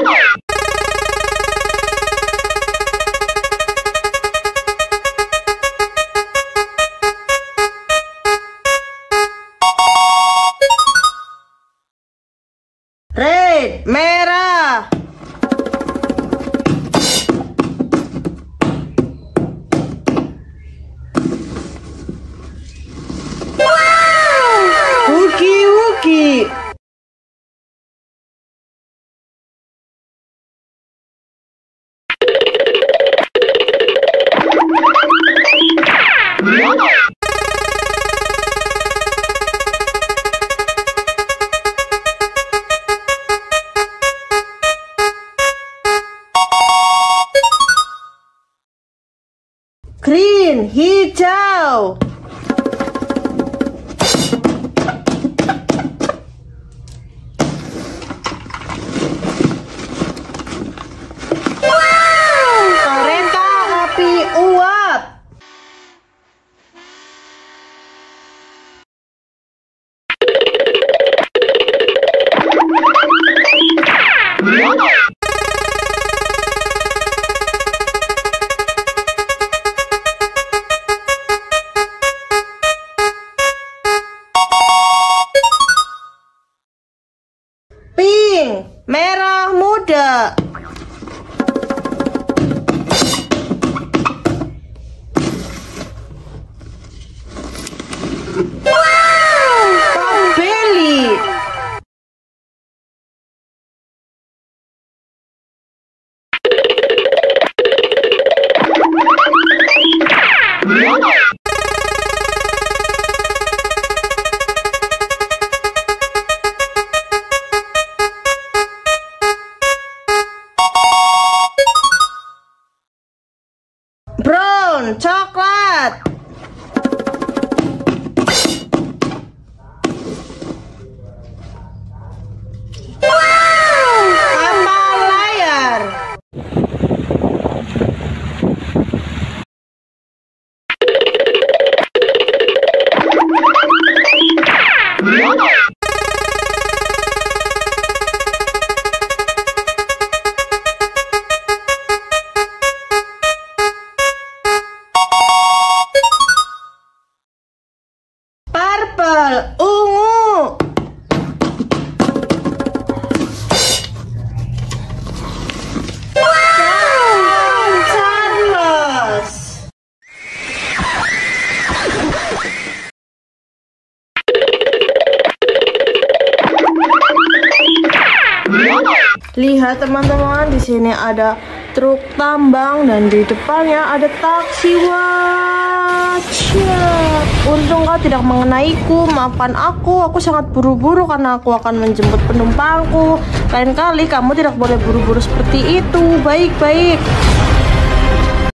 Red, merah. Huggy Wuggy. Green, hijau. Kereta api uap. Pink, merah muda. Potbelly. Brown, coklat. Kapal layar. Purple, ungu. Charles. Lihat teman-teman, di sini ada truk tambang dan di depannya ada taksi. Untung kau tidak mengenaiku, maafkan aku sangat buru-buru karena aku akan menjemput penumpangku. Lain kali kamu tidak boleh buru-buru seperti itu. Baik-baik.